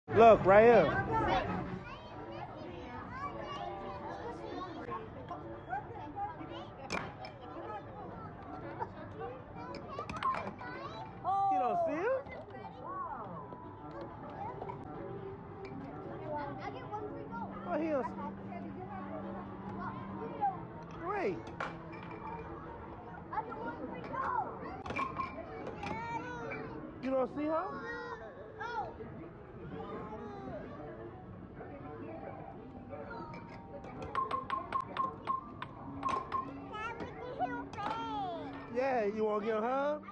Look, right here. You don't see him? Oh, he don't see. Great. You don't see her? Yeah, you want to give her a hug?